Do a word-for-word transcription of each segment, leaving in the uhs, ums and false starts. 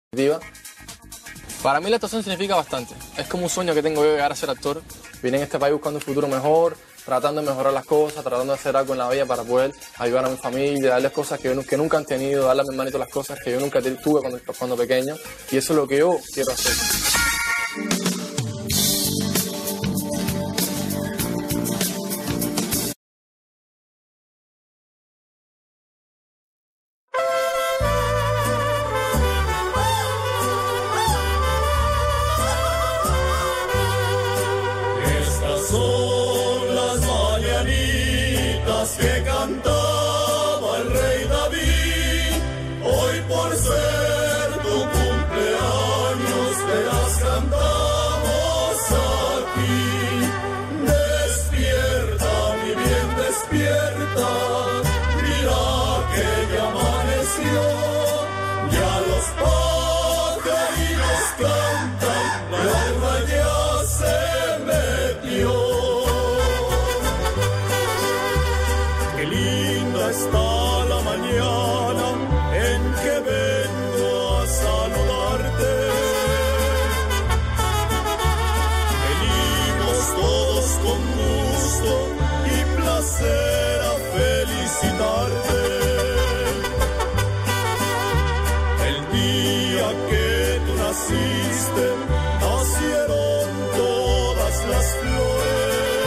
Para mí la actuación significa bastante. Es como un sueño que tengo yo de llegar a ser actor. Vine en este país buscando un futuro mejor, tratando de mejorar las cosas, tratando de hacer algo en la vida para poder ayudar a mi familia, darles cosas que, yo, que nunca han tenido, darle a mis hermanitos las cosas que yo nunca tuve cuando, cuando pequeño. Y eso es lo que yo quiero hacer. Son las mañanitas que cantaba el rey David. Hoy por ser tu cumpleaños te las cantamos aquí. Despierta, mi bien, despierta. Mira que ya amaneció. Ya los pajaritos cantan, la alba ya se metió. Está la mañana en que vengo a saludarte. Venimos todos con gusto y placer a felicitarte. El día que tú naciste, nacieron todas las flores.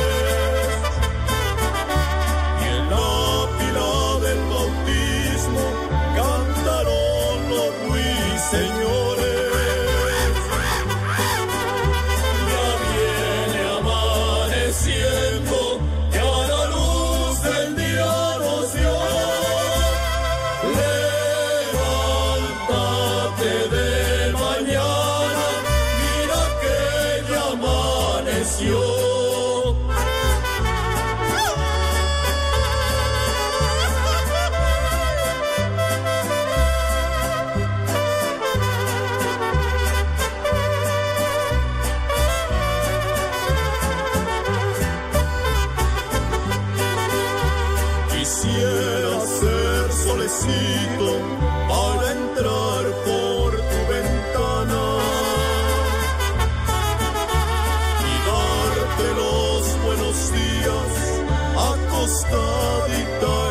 Señores, ya viene amaneciendo, ya la luz del día nos dio. Levántate de mañana, mira que ya amaneció. Quisiera ser solecito para entrar por tu ventana y darte los buenos días acostadita